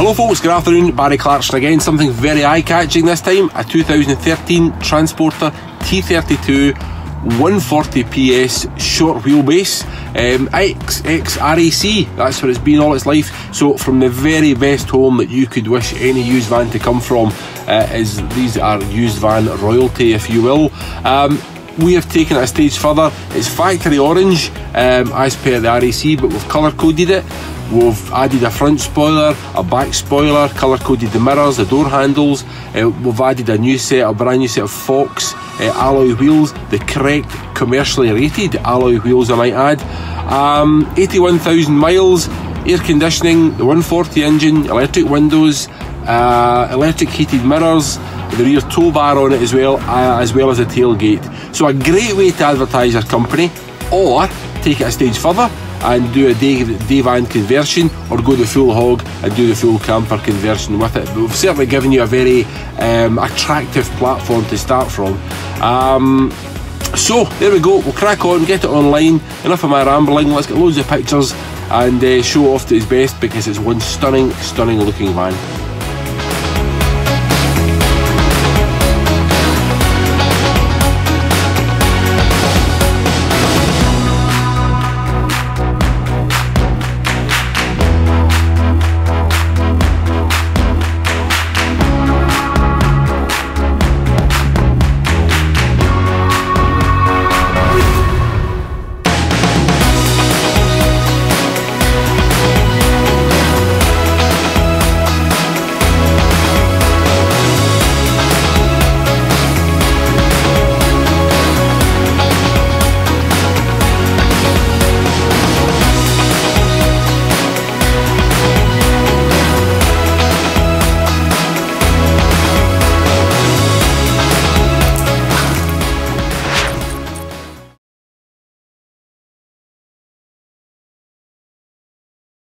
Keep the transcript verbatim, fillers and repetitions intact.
Hello folks, good afternoon, Barry Clarkson again. Something very eye-catching this time, a two thousand thirteen Transporter T thirty-two one forty P S short wheelbase, um, X X R A C, that's what it's been all its life. So from the very best home that you could wish any used van to come from, uh, is these are used van royalty, if you will. Um, we have taken it a stage further. It's factory orange um, as per the R A C, but we've colour coded it. We've added a front spoiler, a back spoiler, colour coded the mirrors, the door handles. Uh, we've added a new set, a brand new set of Fox uh, alloy wheels, the correct commercially rated alloy wheels, I might add. Um, eighty-one thousand miles, air conditioning, the one forty engine, electric windows, uh, electric heated mirrors, the rear tow bar on it as well, uh, as well as a tailgate. So a great way to advertise your company, or take it a stage further and do a day, day van conversion, or go the full hog and do the full camper conversion with it. But we've certainly given you a very um, attractive platform to start from. Um, so there we go, we'll crack on, get it online. Enough of my rambling, let's get loads of pictures and uh, show off to its best, because it's one stunning, stunning looking van.